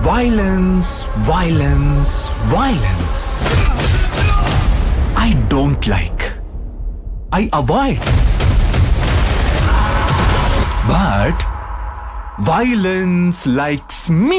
Violence, violence, violence. I don't like. I avoid. But violence likes me.